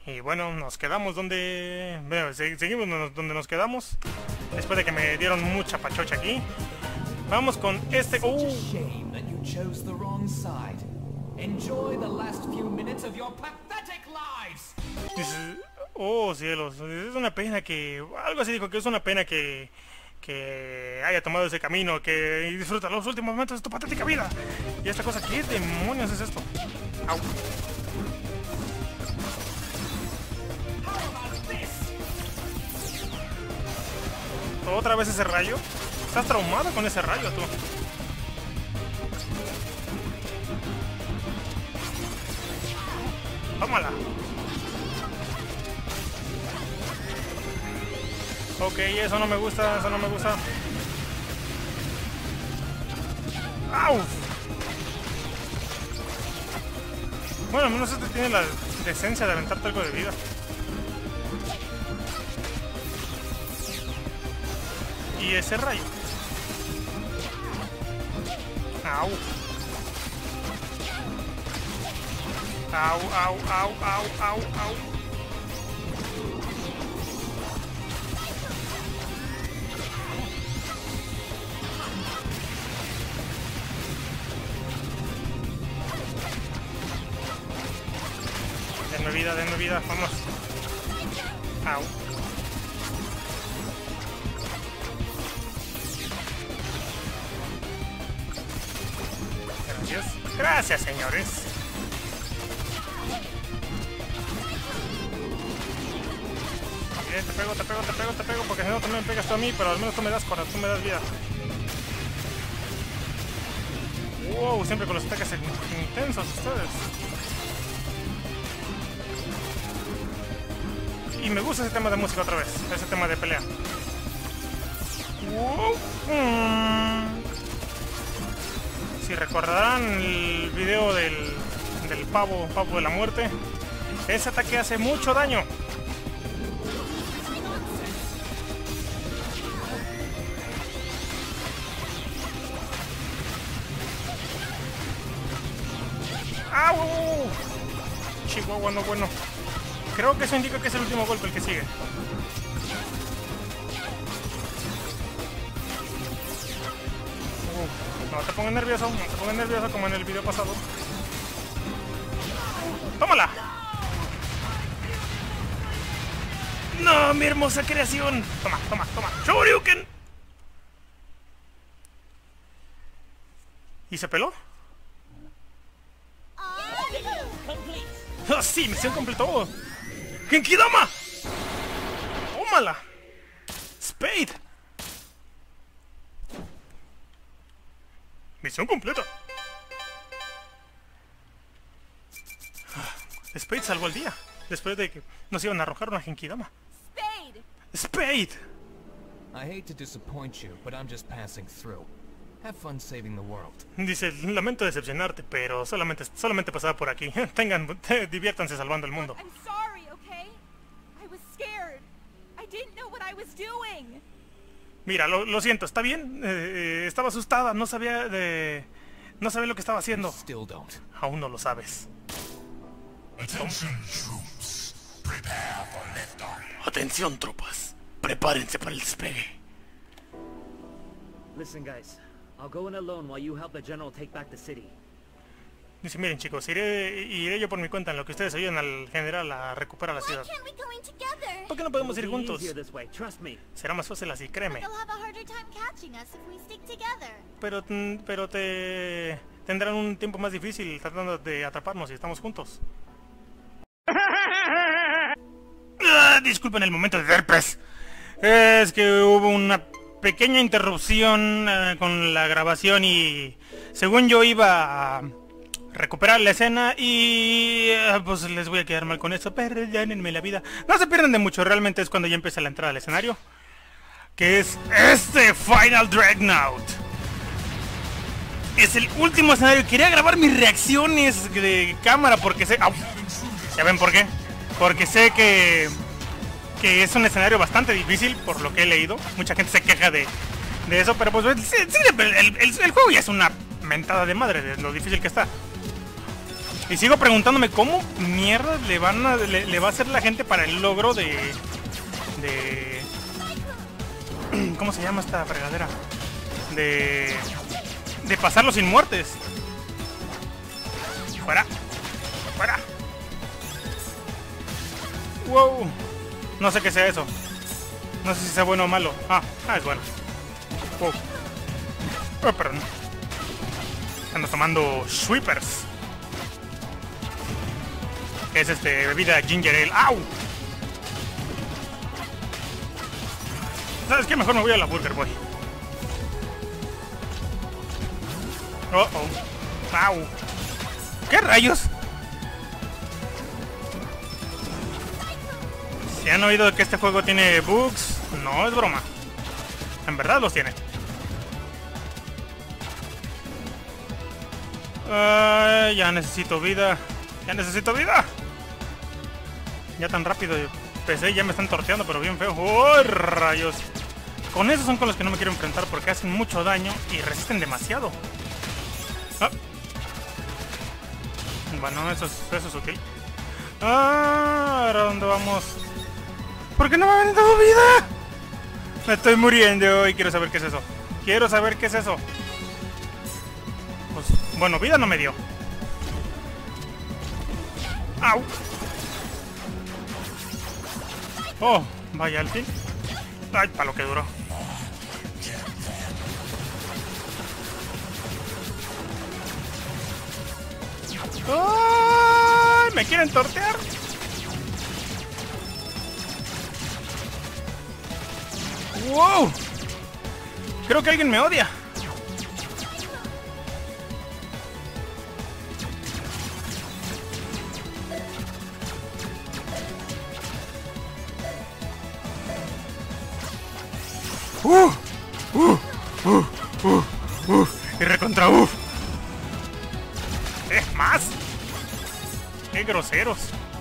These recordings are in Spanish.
Y bueno, nos quedamos donde... Bueno, seguimos donde nos quedamos. Después de que me dieron mucha pachocha aquí. Vamos con este... Oh, cielos. Es una pena que... Algo así dijo, que es una pena que haya tomado ese camino, que disfruta los últimos momentos de tu patética vida. Y esta cosa, ¿qué demonios es esto? Au. ¿Otra vez ese rayo? ¿Estás traumado con ese rayo, tú? ¡Tómala! Ok, eso no me gusta, eso no me gusta. ¡Au! Bueno, al menos este tiene la decencia de aventarte algo de vida. Y ese rayo. Au. Au, au, au, au, au, au. Denme vida, vamos. Au. Gracias. Gracias, señores. Bien, te pego, porque si no también me pegas tú a mí, pero al menos tú me das corazón, tú me das vida. Wow, siempre con los ataques intensos ustedes. Y me gusta ese tema de música otra vez, ese tema de pelea. Wow. Si recordarán el video del pavo de la muerte, ese ataque hace mucho daño. ¡Au! Chihuahua, no bueno. Creo que eso indica que es el último golpe el que sigue. No te pongas nervioso, como en el video pasado. ¡Tómala! ¡No, mi hermosa creación! Toma. ¡Shoryuken! ¿Y se peló? ¡Oh, sí! ¡Misión completó! ¡Genkidama! ¡Tómala! ¡Spade! ¡Misión completa! Spade salvó el día. Después de que nos iban a arrojar una Genkidama. ¡Spade! I hate to disappoint you, but I'm just passing through. Have fun saving the world. Dice, lamento decepcionarte, pero solamente pasaba por aquí. Diviértanse salvando el mundo. I'm sorry, okay? I was scared. I didn't know what I was doing. Mira, lo siento, ¿está bien? Estaba asustada, no sabía lo que estaba haciendo. Still don't. Aún no lo sabes. Atención, tropas. Prepárense para el despegue. Listen, guys. I'll go in alone while you help the general take back the city. Dice, miren chicos, iré yo por mi cuenta en lo que ustedes ayuden al general a recuperar la ciudad. ¿Por qué no podemos ir juntos? Será más fácil así, créeme. Pero tendrán un tiempo más difícil tratando de atraparnos si estamos juntos. Disculpen el momento de derpes. Es que hubo una pequeña interrupción con la grabación y según yo iba a recuperar la escena y pues les voy a quedar mal con eso. Perdónenme la vida. No se pierdan de mucho, realmente es cuando ya empieza la entrada al escenario, que es este Final Dreadnought. Es el último escenario. Quería grabar mis reacciones de cámara porque sé... ¡Au! ¿Ya ven por qué? Porque sé que es un escenario bastante difícil, por lo que he leído. Mucha gente se queja de eso, pero pues sí, el juego ya es una mentada de madre de lo difícil que está. Y sigo preguntándome cómo mierda le va a hacer la gente para el logro de... ¿Cómo se llama esta fregadera? De pasarlo sin muertes. Fuera. Fuera. Wow. No sé qué sea eso. No sé si sea bueno o malo. Es bueno. Wow. Oh, perdón. Ando tomando Sweepers. Que es bebida ginger ale. ¡Au! ¿Sabes qué? Mejor me voy a la Burger Boy. ¡Au! ¿Qué rayos? Si han oído que este juego tiene bugs, no es broma. En verdad los tiene. Ya necesito vida. Ya necesito vida. Ya tan rápido empecé, ya me están torteando, pero bien feo. ¡Oh, rayos! Con esos son con los que no me quiero enfrentar porque hacen mucho daño y resisten demasiado. Bueno, eso es útil. ¿Ahora dónde vamos? ¿Por qué no me han dado vida? Me estoy muriendo y quiero saber qué es eso. Quiero saber qué es eso. Pues, bueno, vida no me dio. ¡Au! Oh, vaya, al fin. Ay, para lo que duró. ¡Ay! ¿Me quieren tortear? ¡Wow! Creo que alguien me odia. Y recontra más. Qué groseros.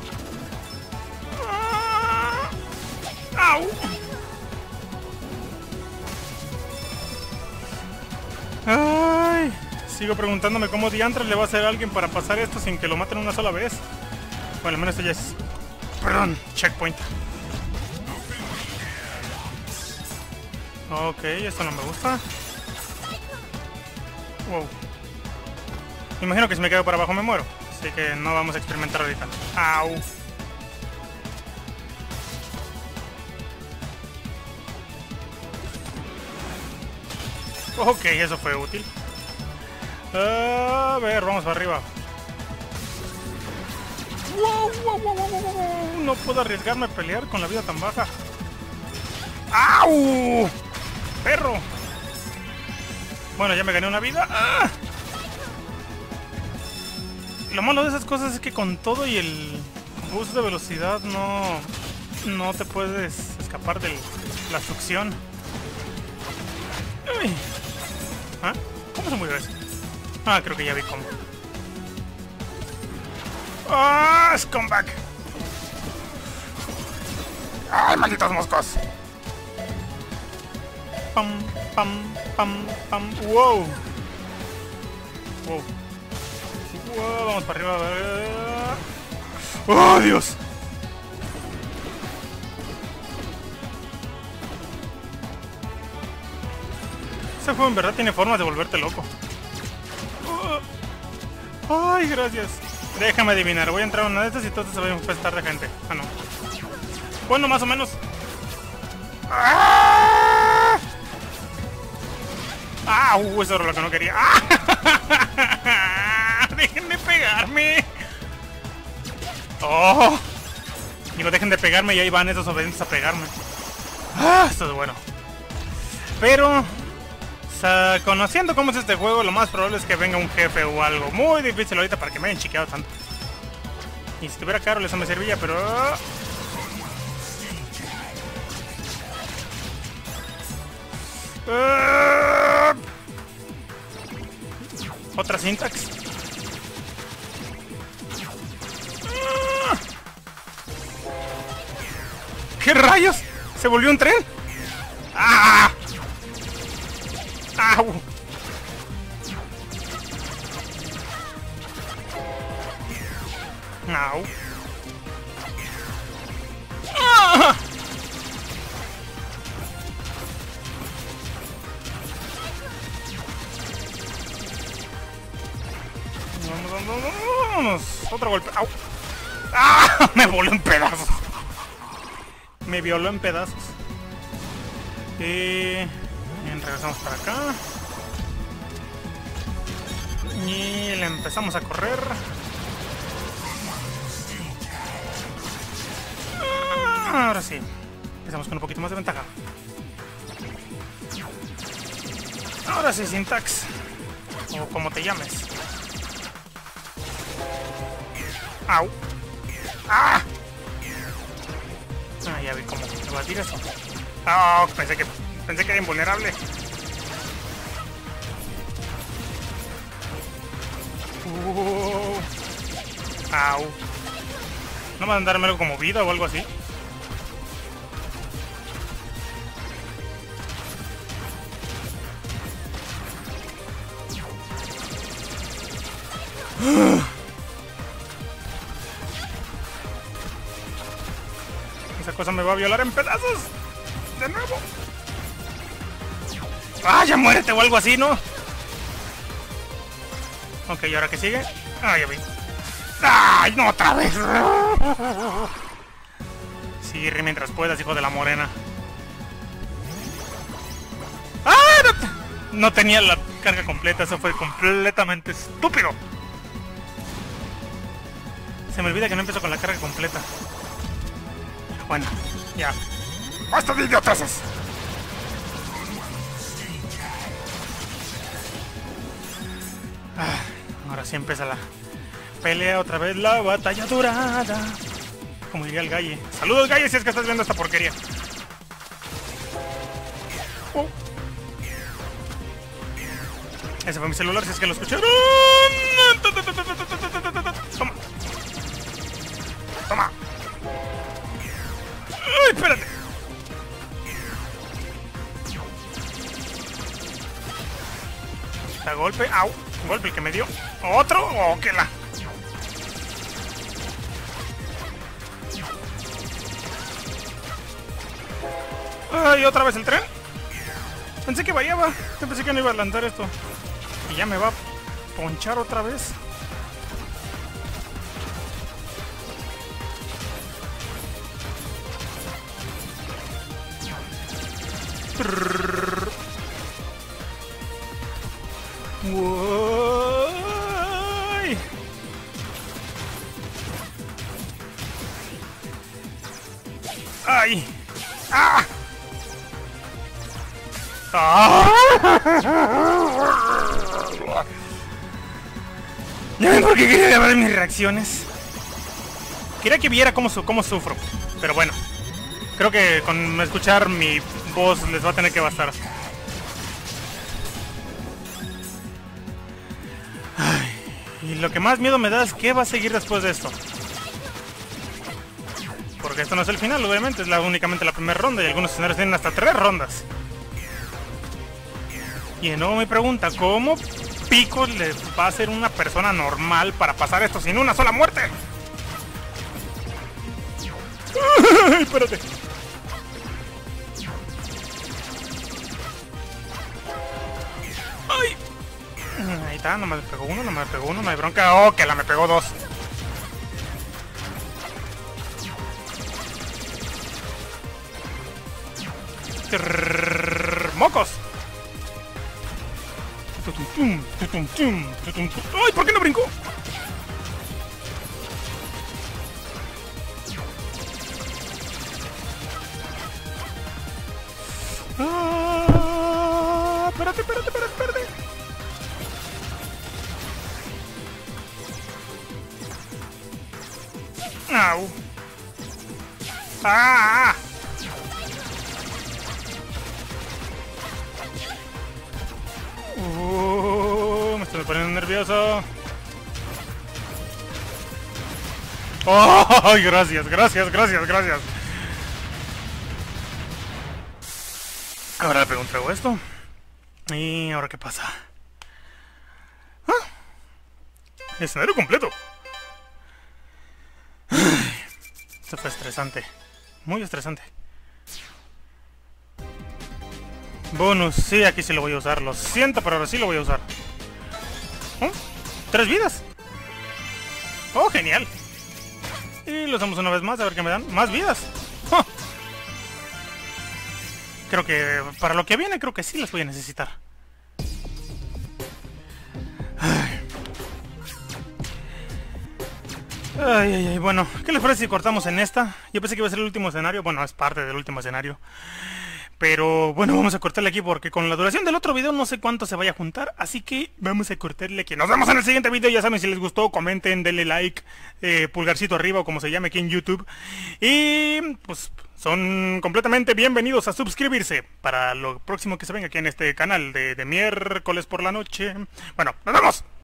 ¡Au! Ay, sigo preguntándome cómo diantres le va a hacer a alguien para pasar esto sin que lo maten una sola vez. Bueno, al menos esto ya es... Perdón, checkpoint. Ok, esto no me gusta. Wow. Me imagino que si me quedo para abajo me muero. Así que no vamos a experimentar ahorita. Au. Ok, eso fue útil. A ver, vamos para arriba. Wow. No puedo arriesgarme a pelear con la vida tan baja. ¡Au! ¡Perro! Bueno, ya me gané una vida. Lo malo de esas cosas es que con todo y el boost de velocidad no te puedes escapar de la succión. Uy. ¿Cómo se murió ese? Creo que ya vi cómo. Scumbag. ¡Ay, malditos moscos! Pam, pam, pam, pam. Wow. Vamos para arriba. ¡Oh, Dios! Ese juego en verdad tiene formas de volverte loco. ¡Ay, gracias! Déjame adivinar, voy a entrar a una de estas y todo se va a infestar de gente. No. Bueno, más o menos. Eso era lo que no quería. Dejen de pegarme. Digo, dejen de pegarme y ahí van esos obedientes a pegarme. Esto es bueno. Pero conociendo cómo es este juego, lo más probable es que venga un jefe o algo muy difícil ahorita para que me hayan chiqueado tanto. Y si tuviera Carol eso me serviría, pero... Otra syntax. ¿Qué rayos? ¿Se volvió un tren? Au. ¡Ah! Vámonos. Otro golpe. ¡Au! ¡Ah! Me voló en pedazos. Me violó en pedazos. Bien, regresamos para acá. Y le empezamos a correr. Ahora sí. Empezamos con un poquito más de ventaja. Ahora sí, Syntax. O como te llames. ¡Au! ¡Ah! Ah, ya vi cómo evadir eso. ¡Oh! Pensé que era invulnerable. ¡Au! ¿No van a darme algo como vida o algo así? Esa cosa me va a violar en pedazos. De nuevo. ¡Ah, ya muérete o algo así, ¿no? Ok, ¿y ahora qué sigue? Ah, ya vi. ¡Ay, no, otra vez! Sigue mientras puedas, hijo de la morena. ¡Ah! No tenía la carga completa, eso fue completamente estúpido. Se me olvida que no empiezo con la carga completa. Bueno, ya. ¡Basta de idioteces! Ahora sí empieza la pelea otra vez, la batalla dorada. Como diría el Galle. Saludos, Galle, si es que estás viendo esta porquería. Ese fue mi celular, si es que lo escucharon. Toma. Toma. ¡Ay, espérate! Está golpe. ¡Au! Golpe el que me dio. ¿Otro? ¿O qué la? ¡Ay, otra vez el tren! Pensé que variaba. Yo pensé que no iba a lanzar esto. Y ya me va a ponchar otra vez. Uy. ¡Ay! ¡Ah! ¡Ah! Ya ven por qué quería ver mis reacciones. Quería que viera cómo sufro. Pero bueno, creo que con escuchar mi voz les va a tener que bastar. Ay, y lo que más miedo me da es qué va a seguir después de esto. Porque esto no es el final, obviamente, es únicamente la primera ronda y algunos escenarios tienen hasta 3 rondas. Y de nuevo mi pregunta, ¿cómo pico le va a ser una persona normal para pasar esto sin una sola muerte? ¡Ay, espérate! ¡Ay! Ahí está, no me pegó uno, no me pegó uno, no hay bronca. ¡Oh, que la me pegó 2! ¡Mocos! ¡Ay! ¿Por qué no brincó? Espérate. ¡Au! ¡Ah! Me estoy poniendo nervioso. ¡Oh! Gracias. Ahora le pego un trago a esto. ¿Y ahora qué pasa? ¡Ah! Escenario completo. Esto fue estresante. Muy estresante. Bonus, sí, aquí sí lo voy a usar. Lo siento, pero ahora sí lo voy a usar. ¿Oh? 3 vidas. Oh, genial. Y lo usamos una vez más, a ver qué me dan. Más vidas. ¡Oh! Creo que para lo que viene, creo que sí las voy a necesitar. Ay, bueno, ¿qué les parece si cortamos en esta? Yo pensé que iba a ser el último escenario, bueno, es parte del último escenario. Pero bueno, vamos a cortarle aquí porque con la duración del otro video no sé cuánto se vaya a juntar. Así que vamos a cortarle aquí. Nos vemos en el siguiente video. Ya saben, si les gustó, comenten, denle like, pulgarcito arriba o como se llame aquí en YouTube. Y pues son completamente bienvenidos a suscribirse para lo próximo que se venga aquí en este canal de miércoles por la noche. Bueno, nos vemos.